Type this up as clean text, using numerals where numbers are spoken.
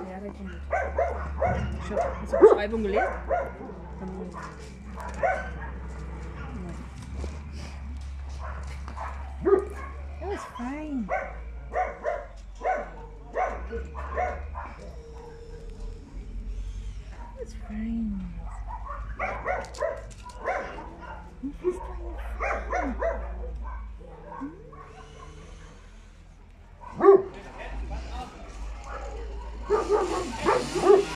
Ja, der kommt mit. Hast du Beschreibung gelesen? Das ist fein.